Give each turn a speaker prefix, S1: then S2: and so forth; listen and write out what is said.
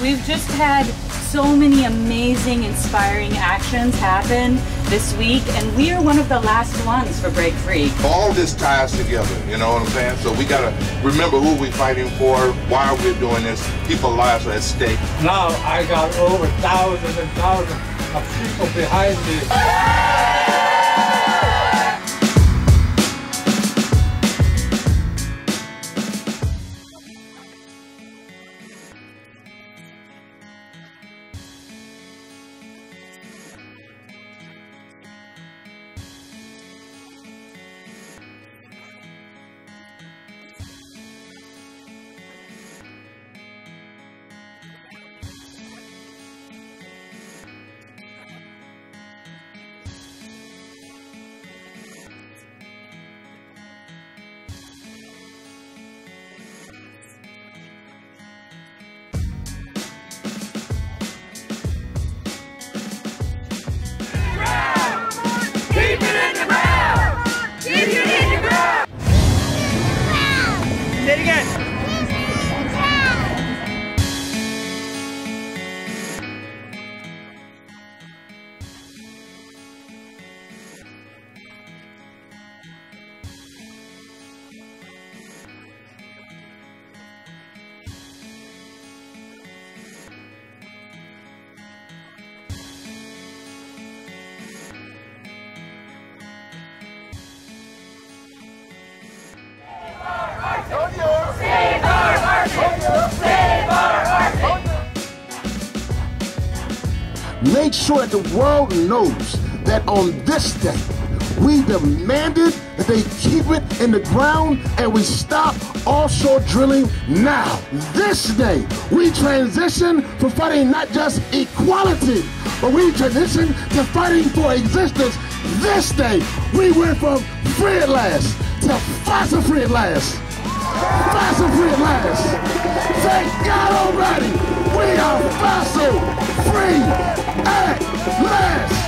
S1: We've just had so many amazing, inspiring actions happen this week, and we are one of the last ones for Break Free.
S2: All this ties together, you know what I'm saying? So we gotta remember who we're fighting for, why we're doing this. People's lives are at stake.
S3: Now I got over thousands and thousands of people behind me.
S4: Say it again.
S5: Make sure that the world knows that on this day, we demanded that they keep it in the ground and we stop offshore drilling now. This day, we transition from fighting not just equality, but we transition to fighting for existence. This day, we went from free at last to fossil free at last. Fossil free at last. Thank God Almighty, we are fossil free at last.